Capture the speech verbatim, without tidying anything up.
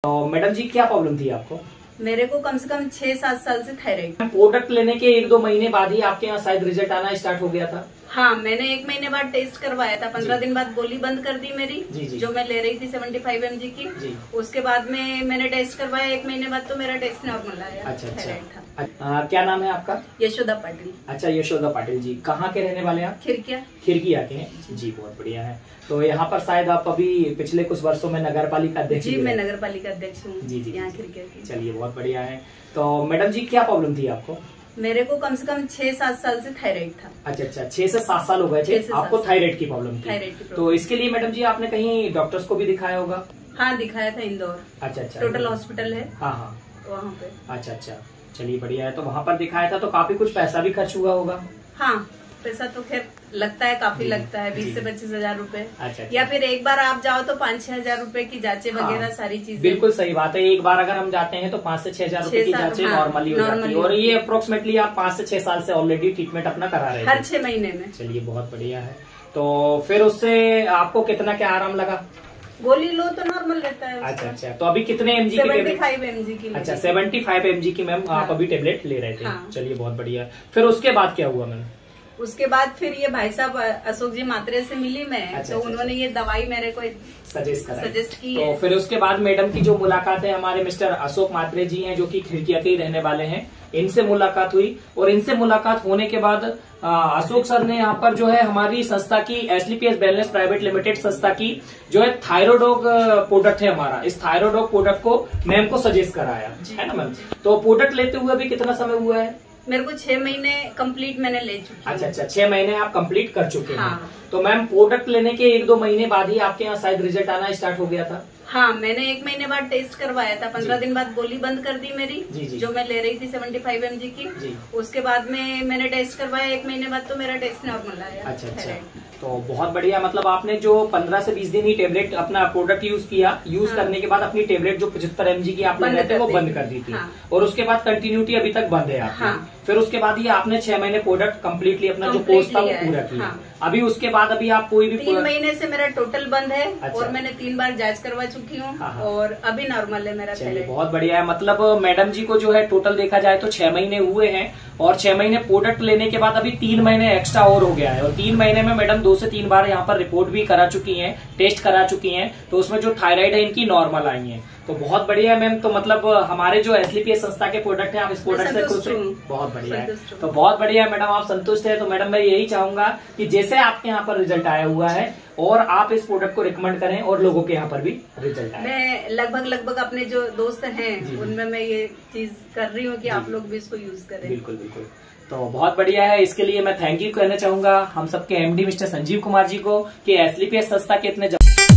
तो मैडम जी क्या प्रॉब्लम थी आपको? मेरे को कम से कम छह सात साल से थायराइड। प्रोडक्ट लेने के एक दो महीने बाद ही आपके यहाँ शायद रिजल्ट आना स्टार्ट हो गया था। हाँ, मैंने एक महीने बाद टेस्ट करवाया था। पंद्रह दिन बाद गोली बंद कर दी मेरी, जी जी। जो मैं ले रही थी सेवेंटी फाइव एम जी की जी। उसके बाद में मैंने टेस्ट करवाया, एक महीने बाद तो मेरा टेस्ट नॉर्मल आया। अच्छा अच्छा था। आ, क्या नाम है आपका? यशोदा पाटिल। अच्छा यशोदा पाटिल जी, कहाँ के रहने वाले हैं आप? खिड़किया। खिड़किया के हैं जी, बहुत बढ़िया है। तो यहाँ पर शायद आप अभी पिछले कुछ वर्षों में नगर पालिका अध्यक्ष जी, मैं नगर पालिका अध्यक्ष हूँ जी जी यहाँ खिड़किया की। चलिए बहुत बढ़िया है। तो मैडम जी क्या प्रॉब्लम थी आपको? मेरे को कम से कम छह सात साल से थायराइड था। अच्छा अच्छा, छह से सात साल हो गए थे आपको थायराइड की प्रॉब्लम थी। थायराइड की तो इसके लिए मैडम जी आपने कहीं डॉक्टर्स को भी दिखाया होगा? हाँ, दिखाया था इंदौर। अच्छा अच्छा, टोटल हॉस्पिटल है। हाँ हाँ, वहाँ पे। अच्छा अच्छा, चलिए बढ़िया है। तो वहाँ पर दिखाया था तो काफी कुछ पैसा भी खर्च हुआ होगा? हाँ, पैसा तो खैर लगता है, काफी लगता है, बीस से पच्चीस हजार रूपए। अच्छा, या फिर एक बार आप जाओ तो पाँच छह हजार रूपए की जांचें वगैरह सारी चीजें। बिल्कुल सही बात है। एक बार अगर हम जाते हैं तो पाँच से छह हजार रूपए की जांचें नॉर्मली हो जाती है। और ये अप्रोक्सीमेटली आप पाँच से छह साल से ऑलरेडी ट्रीटमेंट अपना करा रहे हैं हर छह महीने में। चलिए बहुत बढ़िया है। तो फिर उससे आपको कितना क्या आराम लगा? गोली लो तो नॉर्मल रहता है। अच्छा अच्छा, तो अभी कितने एमजी की? सेवेंटी फाइव एम जी की। अच्छा, सेवेंटी फाइव एम जी की मैम आप अभी टेबलेट ले रहे थे। चलिए बहुत बढ़िया। फिर उसके बाद क्या हुआ मैम? उसके बाद फिर ये भाई साहब अशोक जी मात्रे से मिली मैं। अच्छा, तो अच्छा, उन्होंने ये दवाई मेरे को सजेस्ट करा सजेस्ट की। तो फिर उसके बाद मैडम की जो मुलाकात है हमारे मिस्टर अशोक मात्रे जी हैं, जो कि खिड़किया के ही रहने वाले हैं, इनसे मुलाकात हुई। और इनसे मुलाकात होने के बाद अशोक सर ने यहाँ पर जो है हमारी संस्था की एसलीपीएस वेलनेस प्राइवेट लिमिटेड संस्था की जो है थायरोडॉग प्रोडक्ट है हमारा, इस थायरोडॉग प्रोडक्ट को मैम को सजेस्ट कराया है ना मैम। तो प्रोडक्ट लेते हुए अभी कितना समय हुआ है? मेरे को छह महीने कंप्लीट मैंने ले चुकी। अच्छा अच्छा, छह महीने आप कंप्लीट कर चुके हाँ। हैं। तो मैम प्रोडक्ट लेने के एक दो महीने बाद ही आपके यहाँ शायद रिजल्ट आना स्टार्ट हो गया था। हाँ, मैंने एक महीने बाद टेस्ट करवाया था। पंद्रह दिन बाद गोली बंद कर दी मेरी, जी जी। जो मैं ले रही थी सेवेंटी फाइव एम जी की जी। उसके बाद में मैंने टेस्ट करवाया, एक महीने बाद तो मेरा टेस्ट नॉर्मल आया। अच्छा अच्छा, तो बहुत बढ़िया। मतलब आपने जो पंद्रह से बीस दिन ही टेबलेट अपना प्रोडक्ट यूज किया, यूज हाँ। करने के बाद अपनी टेबलेट जो पचहत्तर एम जी की आप ले रहे थे वो बंद कर दी थी। हाँ। और उसके बाद कंटिन्यूटी अभी तक बंद है आपकी। हाँ। फिर उसके बाद ही आपने छह महीने प्रोडक्ट कम्प्लीटली अपना जो कोर्स था वो पूरा किया। हाँ। अभी उसके बाद अभी आप कोई भी तीन महीने से मेरा टोटल बंद है। अच्छा। और मैंने तीन बार जांच करवा चुकी हूँ। हाँ। और अभी नॉर्मल है मेरा। चलिए बहुत बढ़िया है। मतलब मैडम जी को जो है टोटल देखा जाए तो छह महीने हुए हैं और छह महीने प्रोडक्ट लेने के बाद अभी तीन महीने एक्स्ट्रा और हो गया है। और तीन महीने में मैडम दो से तीन बार यहाँ पर रिपोर्ट भी करा चुकी हैं, टेस्ट करा चुकी हैं। तो उसमें जो थायराइड है इनकी नॉर्मल आई है। तो बहुत बढ़िया है मैम। तो मतलब हमारे जो एसलीपीएस संस्था के प्रोडक्ट हैं, आप इस प्रोडक्ट से खुश हैं? बहुत बढ़िया है। तो बहुत बढ़िया है मैडम, आप संतुष्ट है। तो मैडम मैं यही चाहूंगा कि जैसे आपके यहाँ पर रिजल्ट आया हुआ है और आप इस प्रोडक्ट को रिकमेंड करें और लोगों के यहाँ पर भी रिजल्ट आए। मैं लगभग लगभग अपने जो दोस्त हैं उनमें मैं ये चीज कर रही हूँ कि आप लोग भी इसको यूज करें। बिल्कुल बिल्कुल। तो बहुत बढ़िया है। इसके लिए मैं थैंक यू कहना चाहूंगा हम सबके एमडी मिस्टर संजीव कुमार जी को कि एसलीपीएस संस्था के इतने